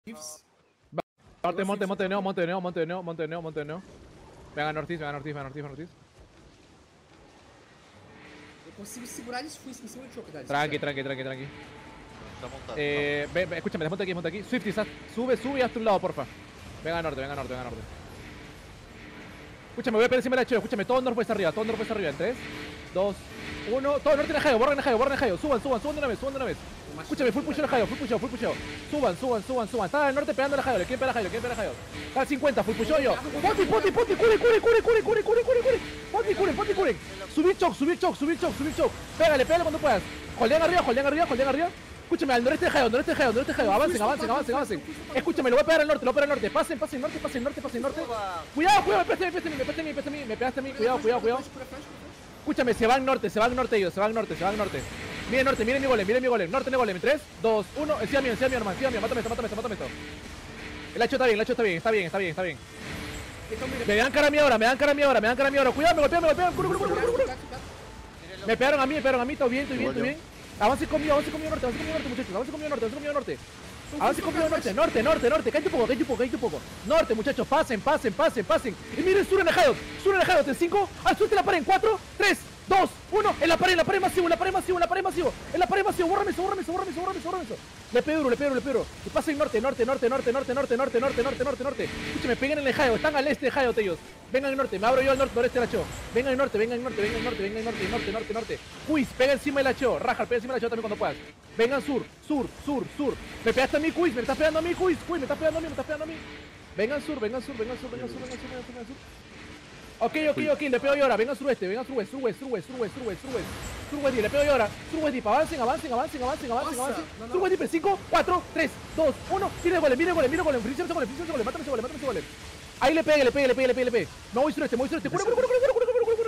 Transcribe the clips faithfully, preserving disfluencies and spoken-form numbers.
Monte, monte, monte de neo, monte de neo, monte de neo, monte de neo, monte de neo. Venga Nortis, venga Nortis, venga Nortis, venga Nortis. Eu consigo segurar eles em cima do choque, Dali. Tranqui, tranqui, tranqui, tranqui. Está montado. Eh, ve, ve, escúchame, desmonta aquí, desmonta aquí. Swifty, sube, sube y hazte un lado, porfa. Venga a norte, venga a norte, venga a norte. Escúchame, voy a pegar encima de la H, escúchame, todo norte arriba, todo norte arriba. En tres, dos, uno, todo norte en el Jayo, borren el Jayo, borren el Jayo. Suban, suban, suban de una vez, suban de una vez. Escúchame, full pusheo el Jayo, full pusheo, full pusheo. Suban, suban, suban, suban. Está al norte pegando el Jayo, le quieren pegar al Jayo, le quieren pegar al Jayo. Está al cincuenta, full pusheo yo. Poti, poti, poti, cure, cure, cure, cure, cure, cure, cure, cure. Poti, cure, poti, cure. Subir choke, subir choke, subir choke, subir choke. Pégale, pégale cuando puedas. Holdean arriba, holdean arriba, holdean arriba. Escúchame, al noreste de Jayo, al noreste de Jayo, al noreste de Jayo. Avancen, avancen, avancen, avancen. Escúchame, lo voy a pegar al norte, lo voy a pegar al norte. Pasen, pasen, norte, pasen, norte, pasen, norte. Cuidado, cuidado, me pegaste a mí, me pegaste a mí, me pegaste a mí, me pegaste a mí. Cuidado, cuidado, cuidado. Escúchame, se van norte, se van norte ellos, se van norte, se van norte. Miren norte, miren mi golem, miren mi golem. Norte de golem, en tres, dos, uno. Encima mío, encima mío, hermano, encima mío. Mátame esto, mátame esto, mátame esto. El hacho está bien, el hacho está bien, está bien, está bien, está bien. Me dan cara a mí ahora, me dan cara a mí ahora, me dan cara a mí ahora. Cuidado, me golpean, me golpean. Curu, curu, curu, curu, curu. Me pegaron a mí, me pegaron a mí, todo bien, estoy bien, estoy bien. Avance conmigo, avance conmigo norte, avance conmigo norte, muchachos. Avance conmigo norte, avance conmigo norte. Avance conmigo norte, norte, norte, norte. Cállate un poco, cállate un poco, cállate un poco. Norte, muchachos, pasen, pasen, pasen, pasen. Y miren, sur en el Hayot, sur en el Hayot en cinco. Al sur de la pared en cuatro, tres, dos, uno. En la pared, en la pared masivo, en la pared masivo, en la pared masivo. En la pared masivo, bórrame eso, bórrame eso, bórrame eso, bórrame eso, bórrame eso. Le pego duro, le pego duro, le pego duro. Y pasen norte, norte, norte, norte, norte, norte, norte, norte, norte, norte, norte. Escúchame, peguen en el Hayot, están al este de Hayot ellos. Vengan al norte, me abro yo al norte, noreste del H O. Vengan al norte, vengan al norte, vengan al norte, vengan al norte, norte, norte, norte. Quiz, pega encima del H O. Rajar, pega encima del H O también cuando puedas. Vengan sur, sur, sur, sur. Me pegaste a mí, Quiz, me estás pegando a mí, Quiz, Quiz, me estás pegando a mí, me estás pegando a mí. Vengan sur, vengan sur, vengan sur, vengan sur, vengan sur, vengan sur, vengan sur. Ok, ok, ok, le pego yo ahora, vengan suroeste, vengan suroeste, suroeste, suroeste, suroeste, suroeste, suroeste. Suroeste, le pego yo ahora. Suroeste, avancen, avancen, avancen, avancen, avancen, avancen. Suroeste, cinco, cuatro, tres, dos, uno. Mire el golem, mire el golem, mire el golem. Finicia ese golem, finicia ese golem, mátame ese golem, mátame ese golem. Ahí le pegue, le pegue, le pegue, le pegue, le pegue. Me voy sureste, me voy sureste. Cura, cura, cura, cura, cura, cura, cura, cura.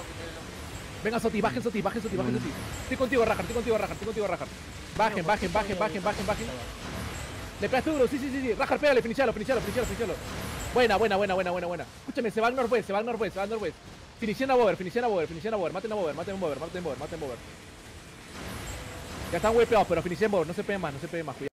Venga, Soti, bajen, Soti, bajen, Soti, bajen, Soti. Estoy contigo, Rajar, estoy contigo, Rajar, estoy contigo, Rajar. Bajen, bajen, bajen, bajen, bajen, bajen. Le pegaste duro, sí, sí, sí, sí. Rajar, pégale, finicialo, finicialo, finicialo, finicialo. Buena, buena, buena, buena, buena, buena. Escúchame, se va al northwest, se va al northwest, se va al northwest. Finician a Bober, finician a Bober, finician a Bober. Maten a Bober, maten a Bober, maten a Bober, maten a Bober. Ya están wepeados, pero finician Bober, no se peguen más, no se peguen más, cuidado.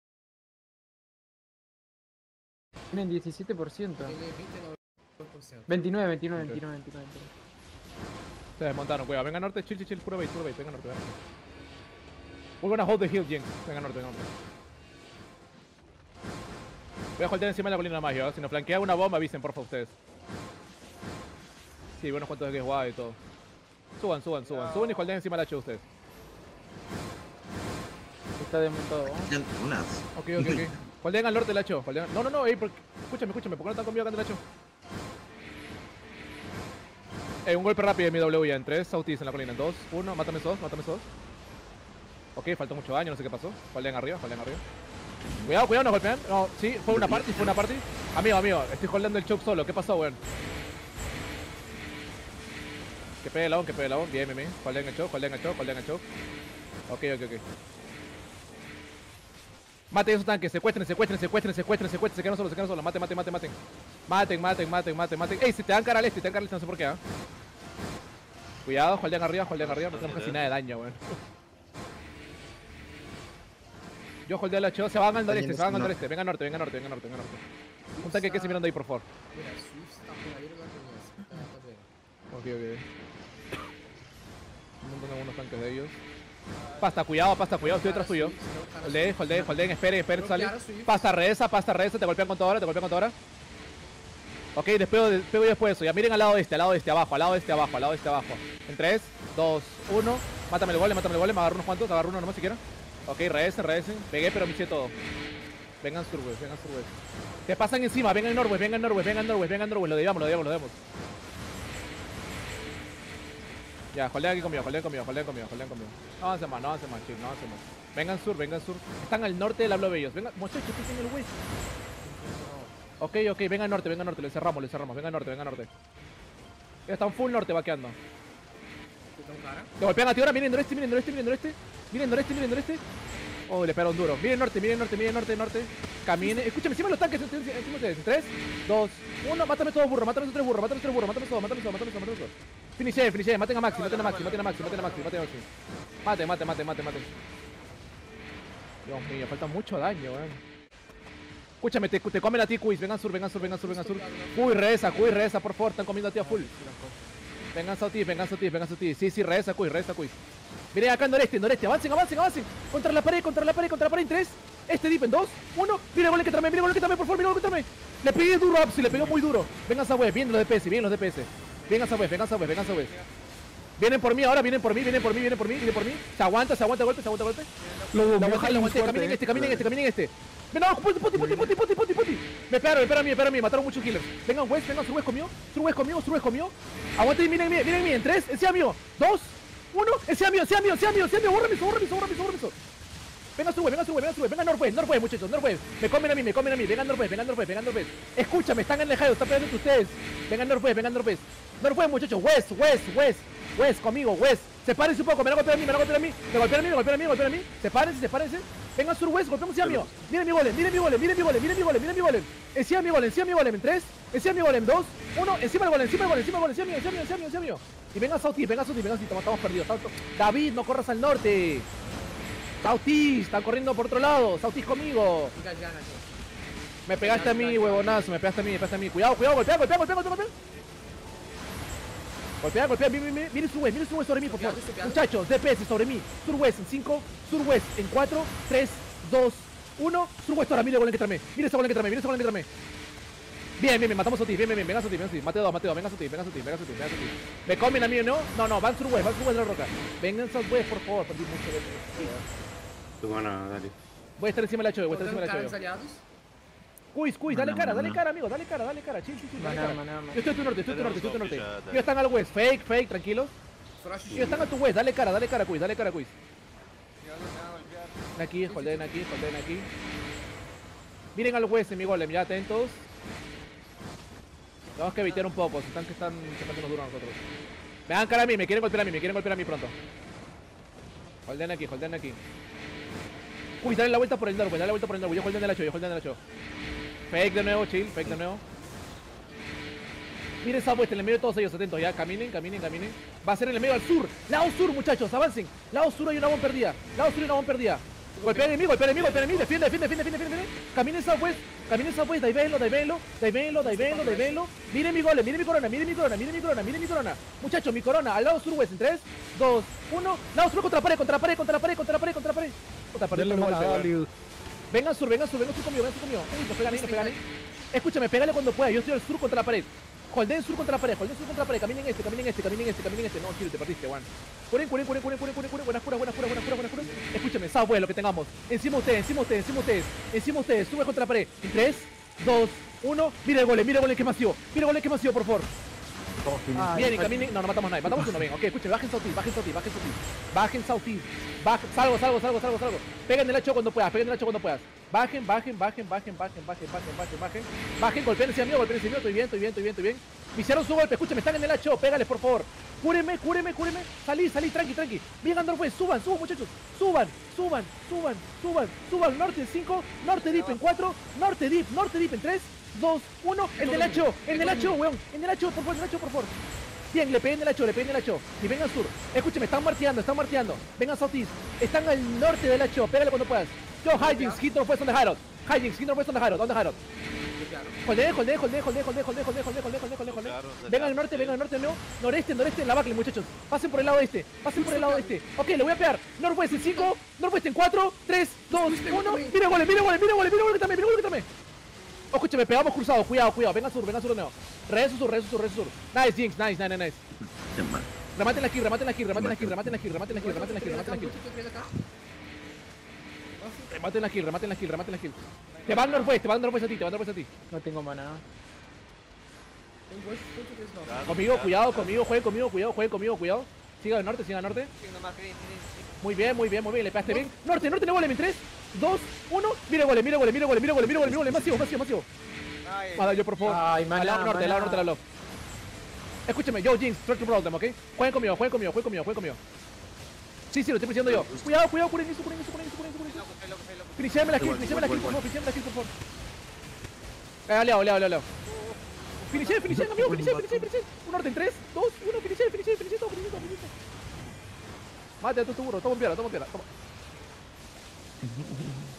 Tienen diecisiete por ciento. veintinueve, veintinueve, veintinueve, veintinueve. Se desmontaron, cuidado. Venga norte, chill, chill, chill, puro bait, puro bait. Venga norte, venga. We're gonna hold the hill, Jinx. Venga norte, venga norte. Voy a holdear encima de la colina más yo, si nos flanquea una bomba, avisen, porfa, ustedes. Sí, buenos cuantos de que es guay y todo. Suban, suban, suban. Suban y holdean encima de la H de ustedes. Está desmontado. Unas. Ok, ok, ok. Holdean al norte del H. Holdean... No, no, no, ey, por... escúchame, escúchame, ¿por qué no están conmigo acá en el H? Eh, un golpe rápido de mi W ya en tres, Sautis en la colina. En dos, uno, mátame esos dos, mátame esos dos. Ok, faltó mucho daño, no sé qué pasó. Holdean arriba, holdean arriba. Cuidado, cuidado, nos golpean. No, sí, fue una party, fue una party. Amigo, amigo, estoy holdeando el choke solo. ¿Qué pasó, weón? Que pegue el on, que pegue el on. Bien, bien, bien. Holdean el choke, holdean el choke, holdean el choke. Ok, ok, ok. Maten esos tanques, secuestren, secuestren, secuestren, secuestren, secuestren, se quedan solos, se quedan solos. Maten, maten, maten, maten. Maten, maten, maten, maten, maten. Ey, si te dan cara al este, te dan cara al este, no sé por qué, ¿ah? ¿eh? Cuidado, holdean arriba, holdean arriba. No tenemos casi nada de daño, weón. Yo holdeo el H O, se van al noreste, se van al noreste. Venga norte, venga norte, venga norte, venga norte. Un tanque que se mirando ahí, por favor. Ok, ok. Un montón de algunos tanques de ellos. Pasta, cuidado, pasta, cuidado, estoy detrás tuyo. Holdeen, holdeen, holdeen, esperen, esperen, salen. Pasta, regresa, pasta, regresa, te golpean con toda hora, te golpean con toda hora. Ok, despego, despego después de eso. Ya miren al lado este, al lado este, abajo, al lado este, abajo, al lado este, abajo. En tres, dos, uno. Mátame el golem, mátame el golem, me agarro unos cuantos, agarro uno nomás si quiero. Ok, regresen, regresen. Pegué, pero me hice todo. Vengan surwest, vengan surwest. Te pasan encima, vengan norwest, vengan norwest, vengan norwest, vengan norwest. Lo debamos, lo debamos, lo debamos. Ya, holdean aquí conmigo, holdean conmigo, holdean conmigo, holdean conmigo. No avancen más, no avancen más, chill, no avancen más. Vengan sur, vengan sur. Están al norte del hablo de ellos. Vengan, muchachos, ¿qué en el west? Ok, ok, vengan norte, vengan norte, le cerramos, le cerramos. Vengan norte, vengan norte. Ya están full norte vaqueando. Te golpean a ti ahora, miren noreste, miren noreste, miren noreste. Miren noreste, miren noreste. Oh, le pegaron duro. Miren norte, miren norte, miren norte, norte. Camine. Escúchame, encima de los tanques, encima de ustedes. tres, dos, uno. Mátame todos burros, mátame esos tres burros, mátame esos tres burros, mátame todos, mátame todos, mátame todos, mátame todos. Finish, finish, maten a Maxi, maten a Maxi, maten a Maxi, maten a Maxi, maten a Maxi. Mate, mate, mate, mate, mate. Dios mío, falta mucho daño, weón. Escúchame, te, te comen a ti, Quiz. Vengan sur, vengan sur, vengan sur, vengan sur. Uy, reza, Quiz, reza, por favor. Están comiendo a ti a full. Vengan Sautis, vengan Sautis, vengan Sautis. Sí, sí, reza, Quiz, reza, Quiz. Miren acá en noreste, en noreste. Avancen, avancen, avancen. Contra la pared, contra la pared, contra la pared en tres. Este dip en dos, uno. Mira el gol que trame, mira el gol que trame, por favor, mira el gol que trame. Le pegué duro a Apsi, le pegó muy duro. Vengan a West, vienen los D P S, vienen los D P S. Vengan a West, vengan a West, vengan a West. Vienen por mí ahora, vienen por mí, vienen por mí, vienen por mí, vienen por mí. Se aguanta, se aguanta golpe, se aguanta golpe. Lo Lo bombeó aguanté, lo aguanté. Caminen este, caminen este, caminen este. Ven, no, puti, puti, puti, puti, puti, puti, puti. Me pegaron, me pegaron a mí, me pegaron a mí, mataron muchos killers. Vengan West, vengan, Sur West conmigo, Sur West conmigo, Sur West conmigo. Aguanten, miren, miren, miren, miren, tres, encima mío, dos, uno, encima mío, encima mío, encima mío, encima mío, borra miso, borra miso, borra miso, borra miso. Venga Sur West, venga Sur West, venga Sur West, venga Northwest, Northwest, muchachos, Northwest. Me comen a mí, me comen a mí, vengan Northwest, vengan Northwest, vengan Northwest. Escúchame, están alejados, están peleando entre ustedes. Vengan Northwest, vengan Northwest. Northwest, muchachos, West, West, West, West, conmigo, West. Sepárense un poco, me van a golpear a mí, me van a golpear a mí, me golpean a mí, me golpean a mí, me golpean a mí. Sepárense, sepárense. Vengan Sur West, golpeamos encima mío. Miren mi golem, miren mi golem, miren mi golem, miren mi golem, miren mi golem. Encima mi golem, encima mi golem en tres, encima mi golem dos, uno, encima el golem, encima el golem, encima el golem, encima mío, encima mío, encima mío, encima mío. Y venga Sautis, venga Sautis, venga Sautis, estamos perdidos. David, no corras al norte. Sautis, están corriendo por otro lado. Sautis conmigo. Me pegaste a mí, huevonazo, me pegaste a mí, me pegaste a mí. Cuidado, cuidado, golpea, golpea, golpea, golpea, golpea. Golpea, golpea, miren, miren, miren Sur West, miren Sur West sobre mí, por favor. Muchachos, D P S sobre mí. Sur West en cinco, Sur West en cuatro, tres, dos, uno. Sur West ahora, miren el golem que tramé. Miren ese golem que tramé, miren ese golem que tramé. Bien, bien, bien, matamos a Sautis, bien, bien, bien, venga Sautis, venga Sautis, mate dos, mate dos, venga Sautis, venga Sautis, venga Sautis, venga Sautis. ¿Me comen a mí o no? No, no, van Sur West, van Sur West de la roca. Vengan South West, por favor, perdí mucho de Tu mana, dale. Voy a estar encima de la H O, voy a estar encima de la Caras H O. aliados. Quiz, quiz, dale Maná, cara, maná. dale cara, amigo, dale cara, dale cara, chill, chill, chill, dale Maná, cara. maná, maná. Yo estoy a tu norte, estoy a tu norte, estoy a tu norte. Tenemos dos Ellos están al west, fake, fake, tranquilos. Frost. Ellos están a tu west, dale cara, dale cara, quiz, dale cara, quiz. Aquí, holden aquí, holden aquí. Miren al west en mi golem, ya atentos. Tenemos que evitar un poco, si están que están sacándonos duro a nosotros. Me dan cara a mí, me quieren golpear a mí, me quieren golpear a mí pronto. Holden aquí, holden aquí. Uy, dale la vuelta por el norte, dale la vuelta por el norte. Yo holden el ocho, yo holden el ocho. Fake de nuevo, chill, fake de nuevo. Miren esa vuelta en el medio de todos ellos, atentos, ya, caminen, caminen, caminen. Va a ser en el medio al sur, lado sur, muchachos, avancen. Lado sur hay una bomba perdida, lado sur hay una bomba perdida. Golpea enemigo, golpea enemigo, golpea enemigo, defiende, defiende, defiende, defiende, defiende. Caminen esa west, caminen esa west, daivelo, daivelo, daivelo, daivelo, daivelo. Miren mi golem, miren mi corona, miren mi corona, miren mi corona, miren mi corona. Muchachos, mi corona, al lado sur west, en tres, dos, uno. Lado sur contra la pared, contra la pared, contra la pared, contra la pared, contra la pared. Contra la pared, Denle no me mana, golpea, Dalius. vengan sur, vengan sur, vengan sur conmigo, vengan sur conmigo. Uy, nos pegan ahí, nos pegan ahí. Escúchame, pégale cuando pueda, yo estoy al sur contra la pared. Holden sur contra la pared, holden sur contra la pared, caminen este, caminen este, caminen este, caminen este. No, chill, te perdiste, Juan. Curen, curen, curen, curen, curen, curen, curen, buenas curas, buenas curas, buenas curas, buenas curas. Escúchame, Southwest, lo que tengamos. Encima ustedes, encima ustedes, encima ustedes, encima ustedes, sube contra la pared. En tres, dos, uno. Mira el golem, mira el golem que es masivo, mira el golem que es masivo, por favor. Ay, Bien, y caminen. No, no matamos a nadie. Matamos uno, ven. Ok, escuchen, bajen Southeast, bajen Southeast, bajen Southeast. Bajen Southeast. Bajen, salgo, salgo, salgo, salgo, salgo. Peguen el hacho cuando puedas, peguen el hacho cuando puedas. Bajen, bajen, bajen, bajen, bajen, bajen, bajen, bajen, bajen. Bajen, golpeen ese mío, golpeen ese mío. Estoy bien, estoy bien, estoy bien, estoy bien. Me hicieron su golpe, escúchame, están en el hacho. Pégales, por favor. Cúreme, cúreme, cúreme. Salí, salí, tranqui, tranqui. Bien, Andorfue, suban, suban, muchachos. Suban, suban, suban, suban, suban. Norte en cinco, norte deep en cuatro, norte deep, norte deep en tres, dos, uno. El del hacho, el del hacho, weón. En el hacho, por favor, en el hacho, por favor. Bien, le peguen el hacho, le peguen el hacho. Y vengan sur. Escúcheme, están marteando, están marteando. Vengan Southeast. Están al norte del hacho. Pégale cuando puedas. Yo, Hijinks, hit northwest on the Harrod. Hijinks, hit northwest on the Harrod, on the Harrod. Holden, holden, holden, holden, holden, holden, holden, holden, holden, holden, holden, holden. Vengan al norte, vengan al norte, no. Noreste, noreste en la Bacle, muchachos. Pasen por el lado este, pasen por el lado este. Ok, le voy a pegar. Northwest en cinco, northwest en cuatro, tres, dos, uno. Mira gole, mira gole, mira gole, mira gole que también, mira gole que también. Oh, escúchame, pegamos cruzados, cuidado, cuidado. Vengan sur, vengan sur de nuevo. Rezo sur, rezo sur, rezo sur. Nice, Jinx, nice, nice, nice. Rematen aquí, rematen aquí, rematen aquí, rematen aquí, rematen aquí, rematen aquí, rematen aquí. Rematen aquí, rematen aquí, rematen aquí. Te van northwest, te van northwest a ti, te van northwest a ti. No tengo mana. Conmigo, cuidado, conmigo, jueguen conmigo, cuidado, jueguen conmigo, cuidado. Siga al norte, siga al norte. Muy bien, muy bien, muy bien, le pegaste bien. Norte, norte, no golem en tres, dos, uno. Mira golem, mira golem, mira golem, mira golem, mira golem, mira golem. Masivo, masivo, masivo. Mala yo, por favor. Ay, maná, Al lado norte, al lado maná. norte, al lado. Escúchame, yo, Jinx, try to brawl them, ¿ok? Jueguen conmigo, jueguen conmigo, jueguen conmigo, jueguen conmigo. Sí, sí, lo estoy presionando yo. Cuidado, cuidado, curen eso, curen eso, curen eso, curen eso, curen eso. Finishame la kill, finishame la kill, por favor, finishame la kill, por favor. Eh, aliado, aliado, aliado. Finishame, finishame, amigo, finishame, finishame, finishame. Un orden, tres, dos, uno, finishame, finishame, finishame, todo, finishame, todo, finishame. Mate a tu burro, toma un piedra, toma un piedra, toma.